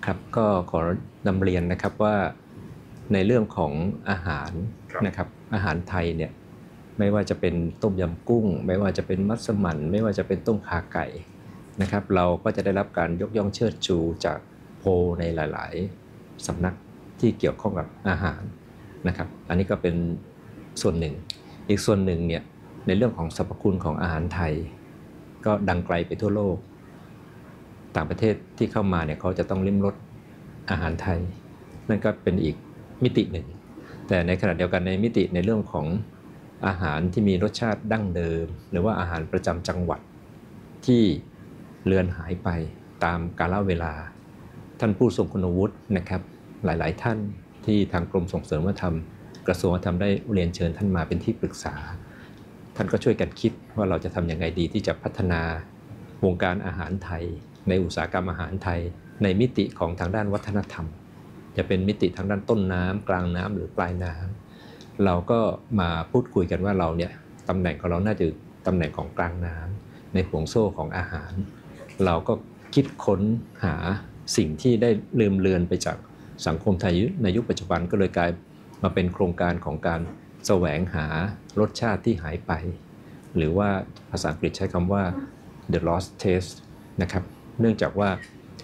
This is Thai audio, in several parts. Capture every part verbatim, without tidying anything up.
ครับก็ขอนำเรียนนะครับว่าในเรื่องของอาหารนะครับอาหารไทยเนี่ยไม่ว่าจะเป็นต้มยำกุ้งไม่ว่าจะเป็นมัสมั่นไม่ว่าจะเป็นต้มข่าไก่นะครับเราก็จะได้รับการยกย่องเชิดชูจากโพลในหลายๆสำนักที่เกี่ยวข้องกับอาหารนะครับอันนี้ก็เป็นส่วนหนึ่งอีกส่วนหนึ่งเนี่ยในเรื่องของสรรพคุณของอาหารไทยก็ดังไกลไปทั่วโลกต่างประเทศที่เข้ามาเนี่ยเขาจะต้องลิ้มรสอาหารไทยนั่นก็เป็นอีกมิติหนึ่งแต่ในขณะเดียวกันในมิติในเรื่องของอาหารที่มีรสชาติดั้งเดิมหรือว่าอาหารประจำจังหวัดที่เลือนหายไปตามกาลเวลาท่านผู้ทรงคุณวุฒินะครับหลายๆท่านที่ทางกรมส่งเสริมวัฒนธรรมกระทรวงวัฒนธรรมได้เรียนเชิญท่านมาเป็นที่ปรึกษาท่านก็ช่วยกันคิดว่าเราจะทำยังไงดีที่จะพัฒนาวงการอาหารไทยในอุตสาหกรรมอาหารไทยในมิติของทางด้านวัฒนธรรมจะเป็นมิติทางด้านต้นน้ำกลางน้ำหรือปลายน้ำเราก็มาพูดคุยกันว่าเราเนี่ยตำแหน่งของเราน่าจะตำแหน่งของกลางน้ำในห่วงโซ่ของอาหารเราก็คิดค้นหาสิ่งที่ได้ลืมเลือนไปจากสังคมไทยในยุคปัจจุบันก็เลยกลายมาเป็นโครงการของการแสวงหารสชาติที่หายไปหรือว่าภาษาอังกฤษใช้คำว่า the lost taste นะครับเนื่องจากว่า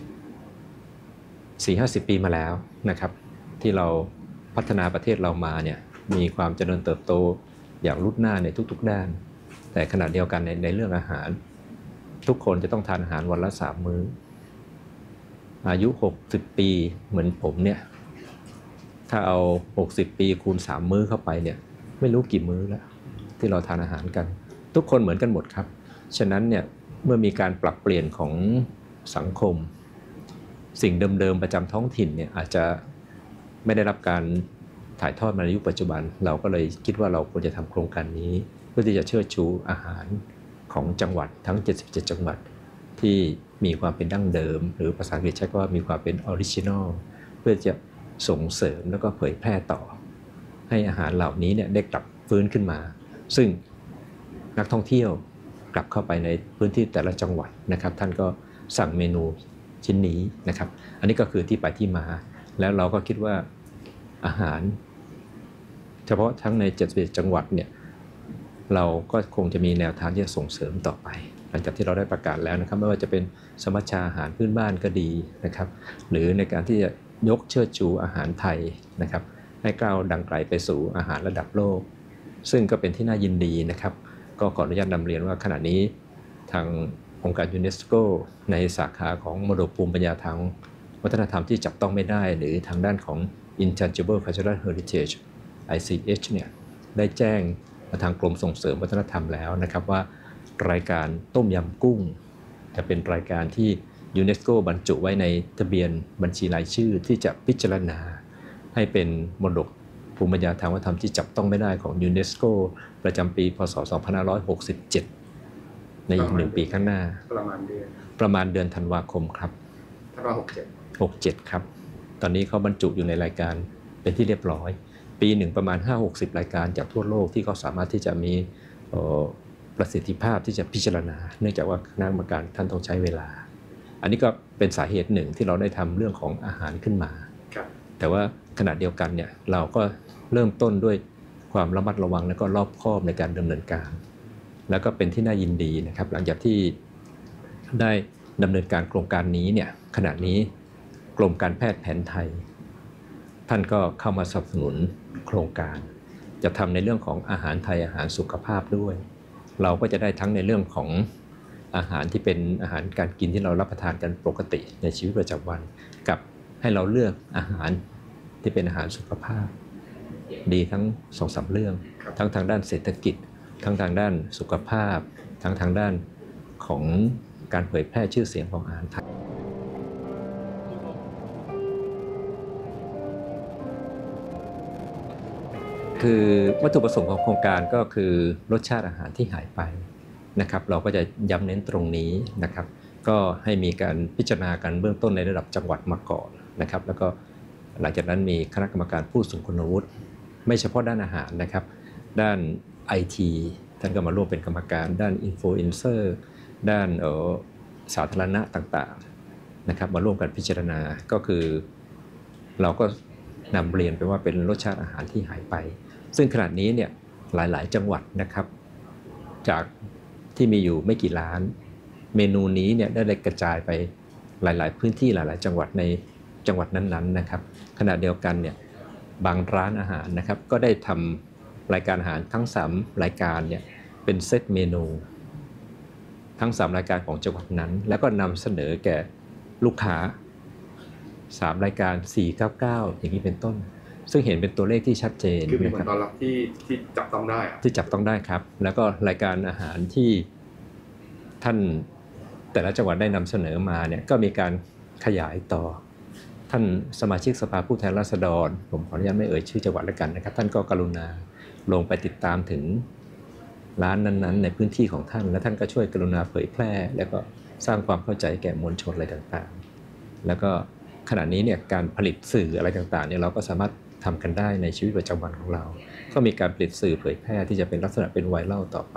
สี่ห้าสิบ ปีมาแล้วนะครับที่เราพัฒนาประเทศเรามาเนี่ยมีความเจริญเติบโตอย่างรุดหน้าในทุกๆด้านแต่ขณะเดียวกันในในเรื่องอาหารทุกคนจะต้องทานอาหารวันละสามมื้ออายุหกสิบปีเหมือนผมเนี่ยถ้าเอาหกสิบปีคูณสามมื้อเข้าไปเนี่ยไม่รู้กี่มื้อแล้วที่เราทานอาหารกันทุกคนเหมือนกันหมดครับฉะนั้นเนี่ยเมื่อมีการปรับเปลี่ยนของสังคมสิ่งเดิมๆประจำท้องถิ่นเนี่ยอาจจะไม่ได้รับการถ่ายทอดมาในยุคปัจจุบันเราก็เลยคิดว่าเราควรจะทำโครงการนี้เพื่อที่จะเชิดชูอาหารของจังหวัดทั้งเจ็ดสิบเจ็ดจังหวัดที่มีความเป็นดั้งเดิมหรือภาษาอังกฤษใช้คำว่ามีความเป็นออริจินอลเพื่อจะส่งเสริมแล้วก็เผยแพร่ต่อให้อาหารเหล่านี้เนี่ยได้กลับฟื้นขึ้นมาซึ่งนักท่องเที่ยวกลับเข้าไปในพื้นที่แต่ละจังหวัดนะครับท่านก็สั่งเมนูชิ้นนี้นะครับอันนี้ก็คือที่ไปที่มาแล้วเราก็คิดว่าอาหารเฉพาะทั้งในเจ็ดสิบเอ็ดจังหวัดเนี่ยเราก็คงจะมีแนวทางที่จะส่งเสริมต่อไปหลังจากที่เราได้ประกาศแล้วนะครับไม่ว่าจะเป็นสมัชชาอาหารพื้นบ้านก็ดีนะครับหรือในการที่จะยกเชิดชูอาหารไทยนะครับให้ก้าวดังไกลไปสู่อาหารระดับโลกซึ่งก็เป็นที่น่ายินดีนะครับก็ขออนุญาตนำเรียนว่าขณะนี้ทางองค์การยูเนสโกในสาขาของมรดกภูมิปัญญาทางวัฒนธรรมที่จับต้องไม่ได้หรือทางด้านของ Intangible Cultural Heritage ไอ ซี เอช เนี่ยได้แจ้งมาทางกรมส่งเสริมวัฒนธรรมแล้วนะครับว่ารายการต้มยำกุ้งจะเป็นรายการที่ยูเนสโกบรรจุไว้ในทะเบียนบัญชีรายชื่อที่จะพิจารณาให้เป็นมรดกภูมิปัญญาทางวัฒนธรรมที่จับต้องไม่ได้ของยูเนสโกประจำปีพ.ศ. สองพันห้าร้อยหกสิบเจ็ดในอีกหนึ่งปีข้างหน้าประมาณเดือนประมาณเดือนธันวาคมครับธันวาคมหกเจ็ดหกเจ็ดครับตอนนี้เขาบรรจุอยู่ในรายการเป็นที่เรียบร้อยปีหนึ่งประมาณ ห้าหกสิบ รายการจากทั่วโลกที่เขาสามารถที่จะมีประสิทธิภาพที่จะพิจารณาเนื่องจากว่าคณะกรรมการท่านต้องใช้เวลาอันนี้ก็เป็นสาเหตุหนึ่งที่เราได้ทำเรื่องของอาหารขึ้นมาแต่ว่าขณะเดียวกันเนี่ยเราก็เริ่มต้นด้วยความระมัดระวังและก็รอบคอบในการดำเนินการแล้วก็เป็นที่น่ายินดีนะครับหลังจากที่ได้ดำเนินการโครงการนี้เนี่ยขณะนี้กรมการแพทย์แผนไทยท่านก็เข้ามาสนับสนุนโครงการจะทำในเรื่องของอาหารไทยอาหารสุขภาพด้วยเราก็จะได้ทั้งในเรื่องของอาหารที่เป็นอาหารการกินที่เรารับประทานกันปกติในชีวิตประจำวันกับให้เราเลือกอาหารที่เป็นอาหารสุขภาพดีทั้งสองสามเรื่องทั้งทางด้านเศรษฐกิจทั้งทางด้านสุขภาพทั้งทางด้านของการเผยแพร่ชื่อเสียงของอาหารไทยคือวัตถุประสงค์ของโครงการก็คือรสชาติอาหารที่หายไปนะครับเราก็จะย้ำเน้นตรงนี้นะครับก็ให้มีการพิจารณากันเบื้องต้นในระดับจังหวัดมาก่อนนะครับแล้วก็หลังจากนั้นมีคณะกรรมการผู้ทรงคุณวุฒิไม่เฉพาะด้านอาหารนะครับด้าน ไอ ที ท่านก็มาร่วมเป็นกรรมการด้านอินฟลูเอนเซอร์ด้านสาธารณะต่างๆนะครับมาร่วมกันพิจารณาก็คือเราก็นำเรียนไปว่าเป็นรสชาติอาหารที่หายไปซึ่งขณะนี้เนี่ยหลายๆจังหวัดนะครับจากที่มีอยู่ไม่กี่ล้านเมนูนี้เนี่ยได้กระจายไปหลายๆพื้นที่หลายๆจังหวัดในจังหวัดนั้นๆนะครับขณะเดียวกันเนี่ยบางร้านอาหารนะครับก็ได้ทำรายการอาหารทั้งสามรายการเนี่ยเป็นเซตเมนูทั้งสามรายการของจังหวัดนั้นแล้วก็นำเสนอแก่ลูกค้าสามรายการสี่ร้อยเก้าสิบเก้าอย่างนี้เป็นต้นซึ่งเห็นเป็นตัวเลขที่ชัดเจนคือมีผลตอบรับที่ที่จับต้องได้ที่จับต้องได้ครับแล้วก็รายการอาหารที่ท่านแต่ละจังหวัดได้นำเสนอมาเนี่ยก็มีการขยายต่อท่านสมาชิกสภาผู้แทนราษฎรผมขออนุญาตไม่เอ่ยชื่อจังหวัดแล้วกันนะครับท่านก็กรุณาลงไปติดตามถึงร้านนั้นๆในพื้นที่ของท่านและท่านก็ช่วยกรุณาเผยแพร่แล้วก็สร้างความเข้าใจแก่มวลชนอะไรต่างๆแล้วก็ขณะนี้เนี่ยการผลิตสื่ออะไรต่างๆเนี่ยเราก็สามารถทำกันได้ในชีวิตประจำวันของเราก็มีการผลิตสื่อเผยแพร่ที่จะเป็นลักษณะเป็นไวรัลต่อไป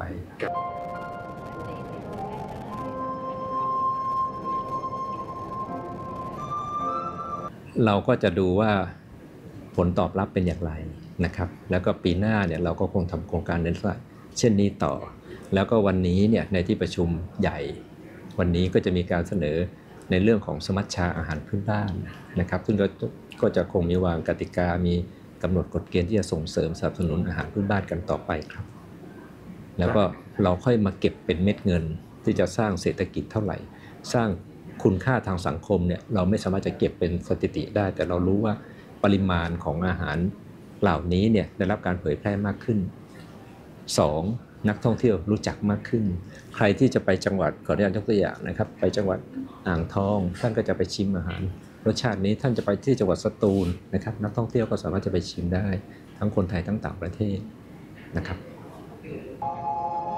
เราก็จะดูว่าผลตอบรับเป็นอย่างไรนะครับแล้วก็ปีหน้าเนี่ยเราก็คงทำโครงการในลักษณะเช่นนี้ต่อแล้วก็วันนี้เนี่ยในที่ประชุมใหญ่วันนี้ก็จะมีการเสนอในเรื่องของสมัชชาอาหารพื้นบ้านนะครับซึ่งก็ก็จะคงมีวางกติกามีกำหนดกฎเกณฑ์ที่จะส่งเสริมสนับสนุนอาหารพื้นบ้านกันต่อไปครับแล้วก็เราค่อยมาเก็บเป็นเม็ดเงินที่จะสร้างเศรษฐกิจเท่าไหร่สร้างคุณค่าทางสังคมเนี่ยเราไม่สามารถจะเก็บเป็นสถิติได้แต่เรารู้ว่าปริมาณของอาหารเหล่านี้เนี่ยได้รับการเผยแพร่มากขึ้นสองนักท่องเที่ยวรู้จักมากขึ้นใครที่จะไปจังหวัดขออนุญาตยกตัวอย่างนะครับไปจังหวัดอ่างทองท่านก็จะไปชิมอาหารรสชาตินี้ท่านจะไปที่จังหวัดสตูลนะครับนักท่องเที่ยวก็สามารถจะไปชิมได้ทั้งคนไทยทั้งต่างประเทศนะครับ